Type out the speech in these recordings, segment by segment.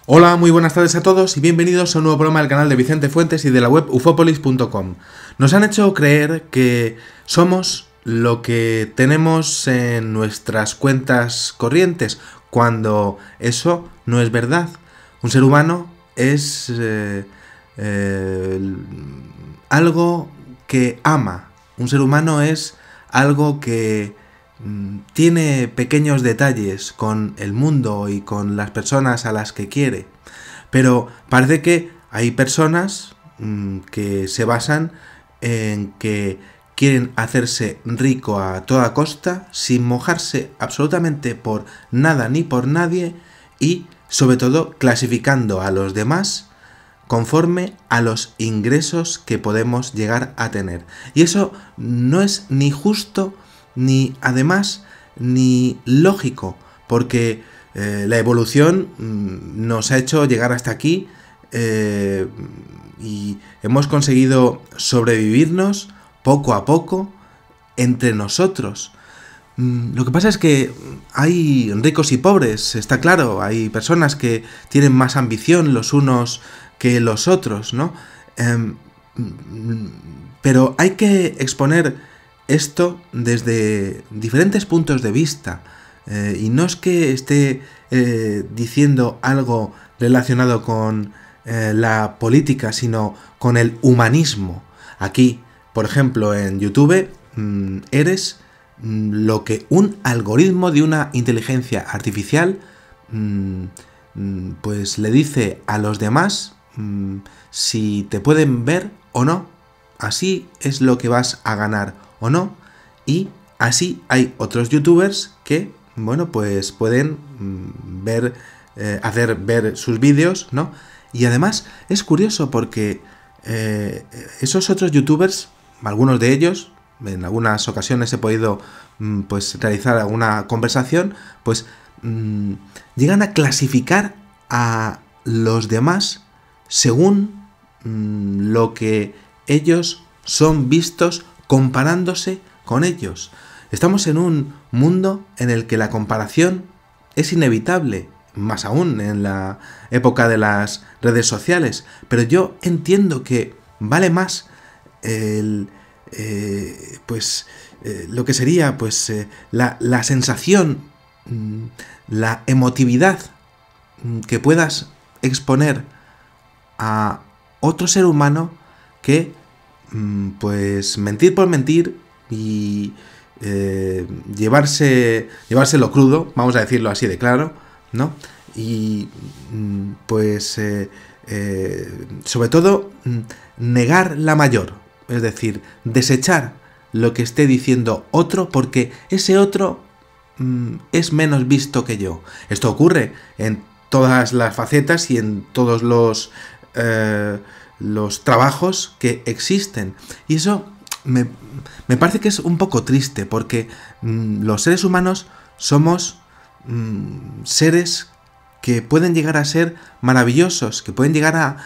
Hola, muy buenas tardes a todos y bienvenidos a un nuevo programa del canal de Vicente Fuentes y de la web ufopolis.com. Nos han hecho creer que somos lo que tenemos en nuestras cuentas corrientes, cuando eso no es verdad. Un ser humano es algo que ama. Un ser humano es algo que tiene pequeños detalles con el mundo y con las personas a las que quiere. Pero parece que hay personas que se basan en que quieren hacerse rico a toda costa, sin mojarse absolutamente por nada ni por nadie, y sobre todo clasificando a los demás conforme a los ingresos que podemos llegar a tener. Y eso no es ni justo, ni además, ni lógico, porque la evolución nos ha hecho llegar hasta aquí y hemos conseguido sobrevivirnos poco a poco entre nosotros. Lo que pasa es que hay ricos y pobres, está claro, hay personas que tienen más ambición los unos que los otros, ¿no? Pero hay que exponer esto desde diferentes puntos de vista, y no es que esté diciendo algo relacionado con la política, sino con el humanismo. Aquí, por ejemplo, en YouTube, eres lo que un algoritmo de una inteligencia artificial pues le dice a los demás si te pueden ver o no. Así es lo que vas a ganar o no, y así hay otros youtubers que, bueno, pues pueden ver, hacer ver sus vídeos, ¿no? Y además es curioso porque esos otros youtubers, algunos de ellos, en algunas ocasiones he podido pues realizar alguna conversación, pues llegan a clasificar a los demás según lo que ellos son vistos comparándose con ellos. Estamos en un mundo en el que la comparación es inevitable, más aún en la época de las redes sociales, pero yo entiendo que vale más lo que sería pues la sensación, la emotividad que puedas exponer a otro ser humano que pues mentir por mentir y llevárselo crudo, vamos a decirlo así de claro, ¿no? Y pues sobre todo negar la mayor, es decir, desechar lo que esté diciendo otro porque ese otro es menos visto que yo. Esto ocurre en todas las facetas y en todos los trabajos que existen, y eso me parece que es un poco triste, porque los seres humanos somos seres que pueden llegar a ser maravillosos, que pueden llegar a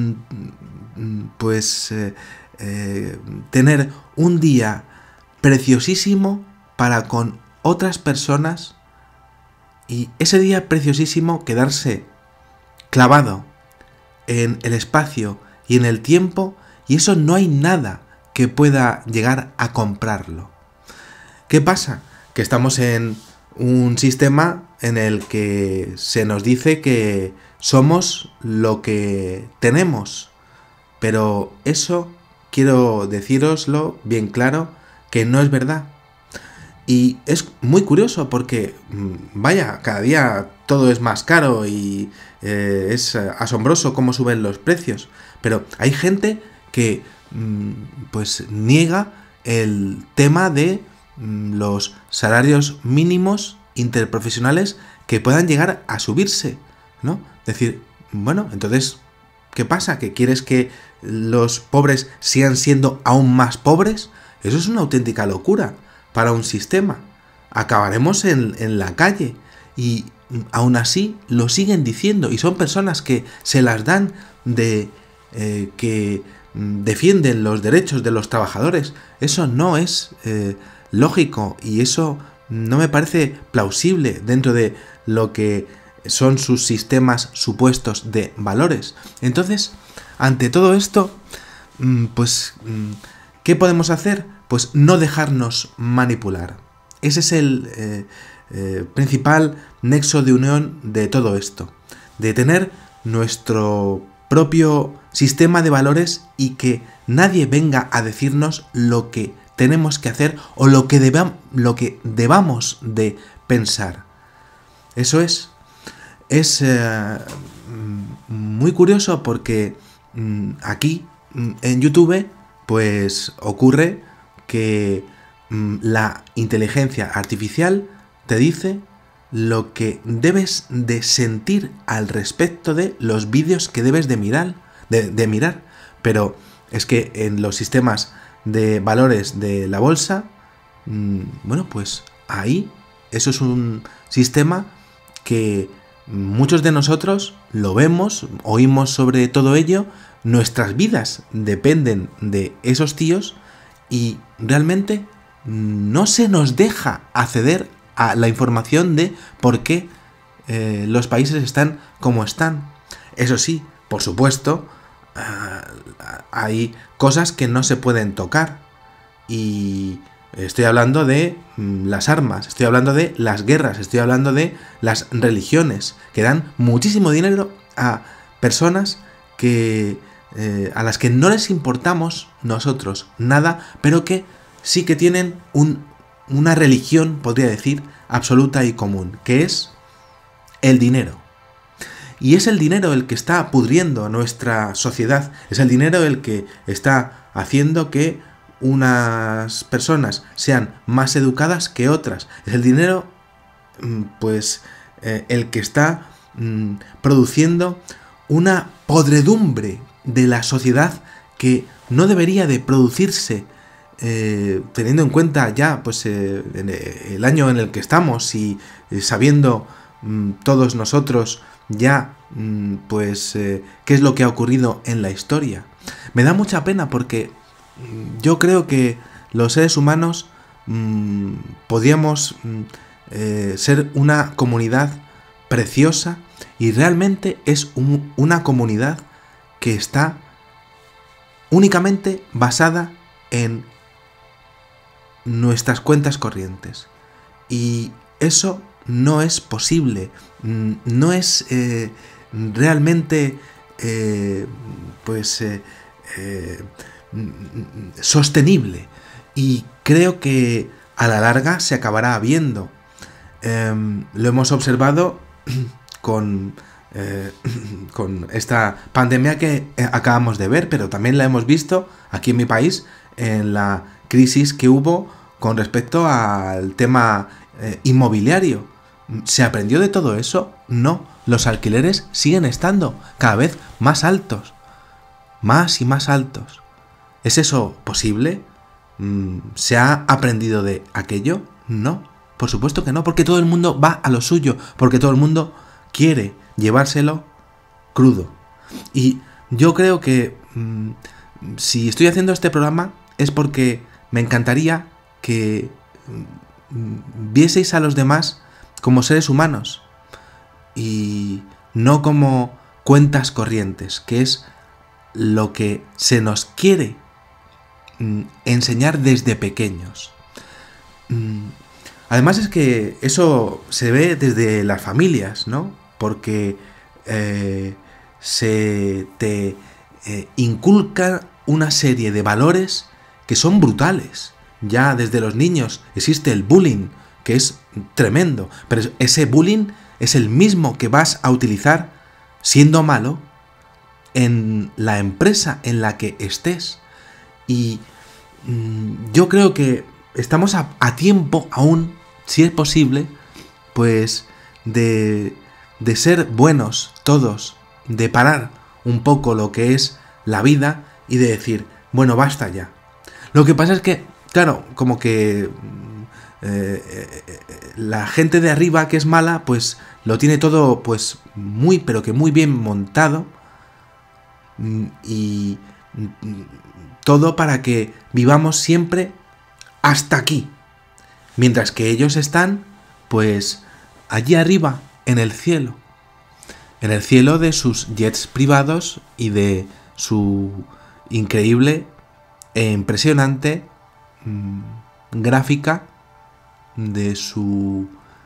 tener un día preciosísimo para con otras personas, y ese día preciosísimo quedarse clavado en el espacio y en el tiempo, y eso no hay nada que pueda llegar a comprarlo. ¿Qué pasa? Que estamos en un sistema en el que se nos dice que somos lo que tenemos, pero eso quiero decíroslo bien claro que no es verdad. Y es muy curioso porque, vaya, cada día todo es más caro y es asombroso cómo suben los precios. Pero hay gente que pues niega el tema de los salarios mínimos interprofesionales que puedan llegar a subirse, ¿no? Es decir, bueno, entonces, ¿qué pasa? ¿Que quieres que los pobres sigan siendo aún más pobres? Eso es una auténtica locura para un sistema. Acabaremos en la calle, y aún así lo siguen diciendo, y son personas que se las dan de que defienden los derechos de los trabajadores. Eso no es lógico, y eso no me parece plausible dentro de lo que son sus sistemas supuestos de valores. Entonces, ante todo esto, pues, ¿qué podemos hacer? Pues no dejarnos manipular. Ese es el principal nexo de unión de todo esto, de tener nuestro propio sistema de valores y que nadie venga a decirnos lo que tenemos que hacer o lo que debamos de pensar. Eso es muy curioso porque aquí en YouTube pues ocurre que la inteligencia artificial te dice lo que debes de sentir al respecto de los vídeos que debes de mirar, pero es que en los sistemas de valores de la bolsa, bueno, pues ahí eso es un sistema que muchos de nosotros lo vemos, oímos sobre todo ello, nuestras vidas dependen de esos tíos y realmente no se nos deja acceder a la información de por qué los países están como están. Eso sí, por supuesto, hay cosas que no se pueden tocar y estoy hablando de las armas, estoy hablando de las guerras, estoy hablando de las religiones que dan muchísimo dinero a personas que a las que no les importamos nosotros nada, pero que sí que tienen una religión, podría decir, absoluta y común, que es el dinero. Y es el dinero el que está pudriendo nuestra sociedad, es el dinero el que está haciendo que unas personas sean más educadas que otras. Es el dinero, pues, el que está produciendo una podredumbre de la sociedad que no debería de producirse, teniendo en cuenta ya pues el año en el que estamos y sabiendo todos nosotros ya pues qué es lo que ha ocurrido en la historia. Me da mucha pena porque yo creo que los seres humanos podíamos ser una comunidad preciosa y realmente es una comunidad que está únicamente basada en nuestras cuentas corrientes. Y eso no es posible, no es realmente sostenible. Y creo que a la larga se acabará viendo. Lo hemos observado con esta pandemia que acabamos de ver, pero también la hemos visto aquí en mi país en la crisis que hubo con respecto al tema inmobiliario. ¿Se aprendió de todo eso? No, los alquileres siguen estando cada vez más altos, más y más altos. ¿Es eso posible? ¿Se ha aprendido de aquello? No, por supuesto que no, porque todo el mundo va a lo suyo, porque todo el mundo quiere llevárselo crudo. Y yo creo que si estoy haciendo este programa es porque me encantaría que vieseis a los demás como seres humanos y no como cuentas corrientes, que es lo que se nos quiere enseñar desde pequeños. Además es que eso se ve desde las familias, ¿no? Porque se te inculca una serie de valores que son brutales. Ya desde los niños existe el bullying, que es tremendo, pero ese bullying es el mismo que vas a utilizar siendo malo en la empresa en la que estés. Y yo creo que estamos a tiempo aún, si es posible, pues de ser buenos todos, de parar un poco lo que es la vida y de decir, bueno, basta ya. Lo que pasa es que, claro, como que la gente de arriba que es mala, pues lo tiene todo pues muy, pero que muy bien montado y todo para que vivamos siempre hasta aquí, mientras que ellos están pues allí arriba en el cielo. en el cielo de sus jets privados y de su increíble e impresionante gráfica de su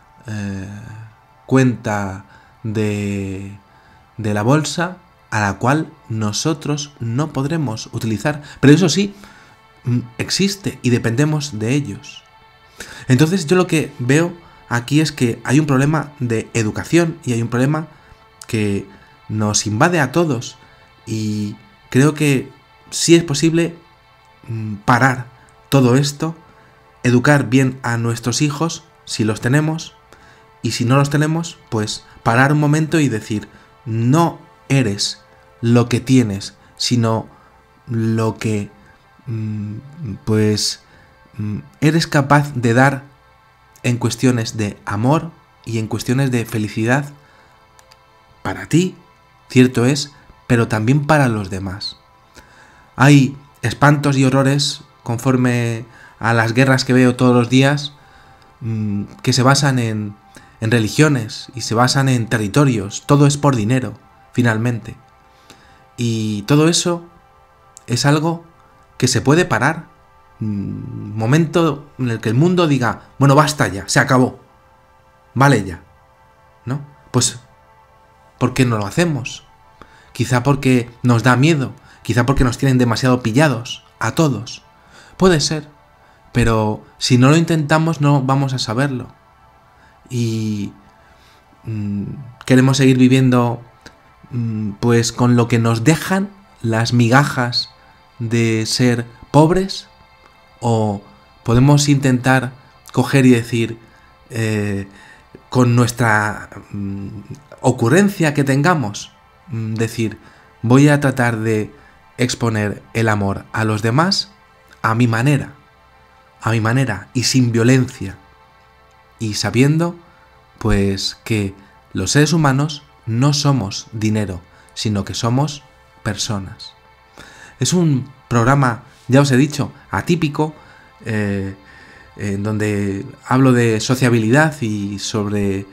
cuenta de la bolsa, a la cual nosotros no podremos utilizar. Pero eso sí, existe y dependemos de ellos. Entonces yo lo que veo aquí es que hay un problema de educación y hay un problema que nos invade a todos, y creo que sí es posible parar todo esto, educar bien a nuestros hijos si los tenemos, y si no los tenemos, pues parar un momento y decir: no eres lo que tienes, sino lo que eres capaz de dar en cuestiones de amor y en cuestiones de felicidad para ti, cierto es, pero también para los demás. Hay espantos y horrores conforme a las guerras que veo todos los días, que se basan en religiones y se basan en territorios. Todo es por dinero, finalmente. Y todo eso es algo que se puede parar. Un momento en el que el mundo diga: bueno, basta ya, se acabó, vale ya, ¿no? Pues, ¿por qué no lo hacemos? Quizá porque nos da miedo, quizá porque nos tienen demasiado pillados, a todos. Puede ser, pero si no lo intentamos no vamos a saberlo. Y queremos seguir viviendo pues con lo que nos dejan las migajas de ser pobres, o podemos intentar coger y decir, con nuestra ocurrencia que tengamos, decir: voy a tratar de exponer el amor a los demás a mi manera y sin violencia, y sabiendo pues que los seres humanos no somos dinero, sino que somos personas. Es un programa, ya os he dicho, atípico, en donde hablo de sociabilidad y sobre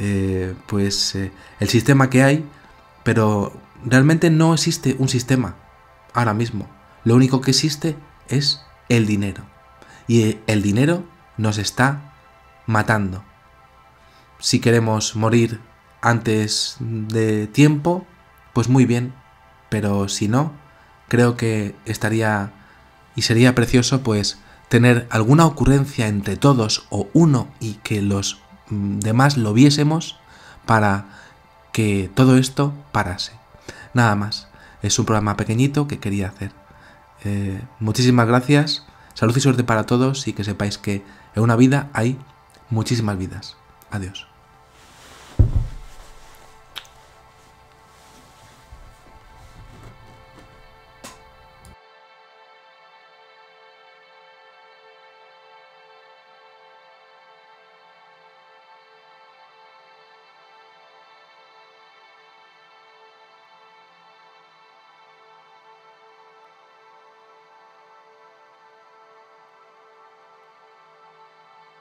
el sistema que hay, pero realmente no existe un sistema ahora mismo. Lo único que existe es el dinero, y el dinero nos está matando. Si queremos morir antes de tiempo, pues muy bien, pero si no, creo que estaría y sería precioso pues tener alguna ocurrencia entre todos o uno, y que los demás lo viésemos para que todo esto parase. Nada más, es un programa pequeñito que quería hacer. Muchísimas gracias, salud y suerte para todos, y que sepáis que en una vida hay muchísimas vidas. Adiós.